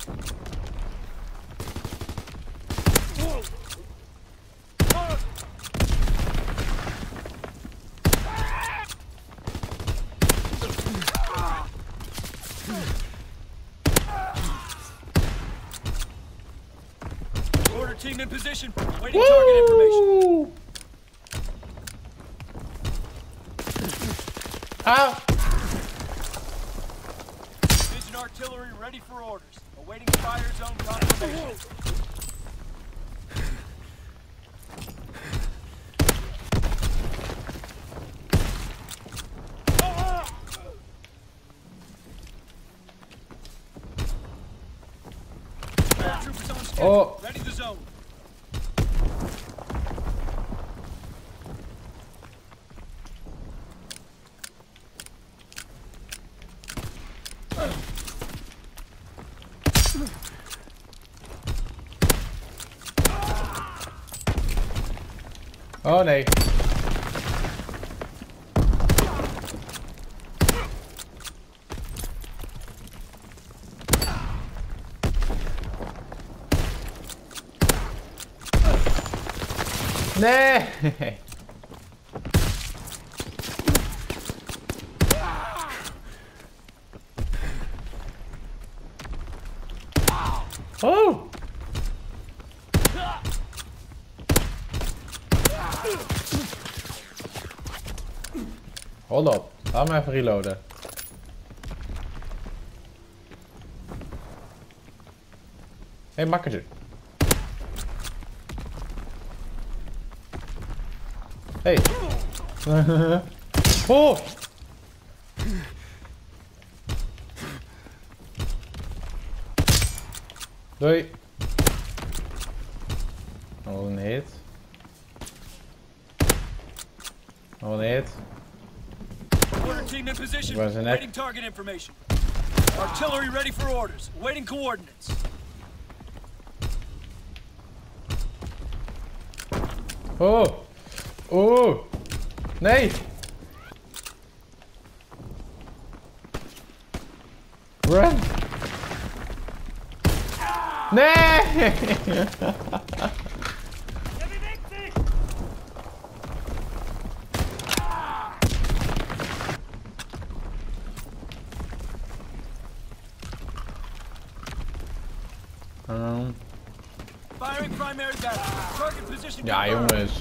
Order team in position. Waiting target information. Ah! Division artillery ready for orders. Awaiting fire zone confirmation. Paratroopers on schedule. Oh. Ready the zone. Oh nee. Nee. Oh. Hold op. Laat me even reloaden. Hé, makkertje. Hey. Oh. Doei. Oh, een hit. Oh, een hit. Order team in position. Where's the neck? Waiting target information. Artillery ready for orders. Awaiting coordinates. Oh. Oh. Nee. Run. Nee. Firing primary battery. Target position. Ja, confirmed. jongens.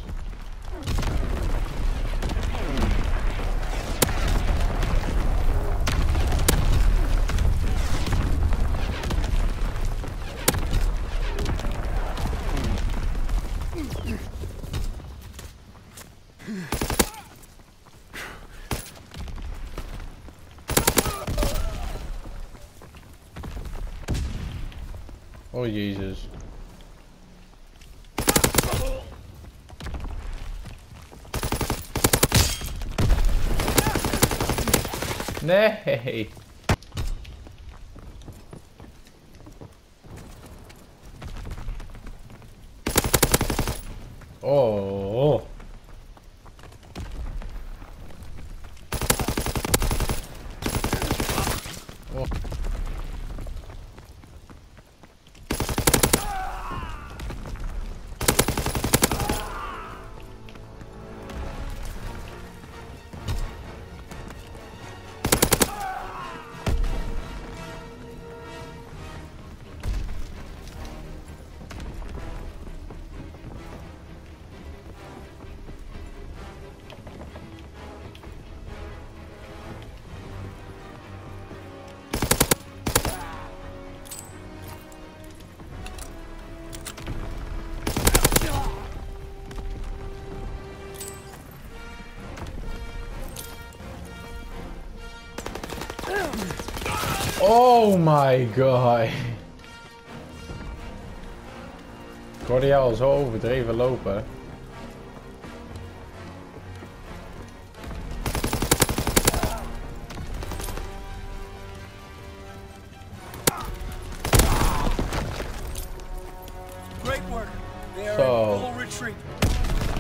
Oh Jezus. Nee. Oh. Oh. Oh my god. Ik hoorde jou al zo overdreven lopen. Great work. They are Zo. in full retreat.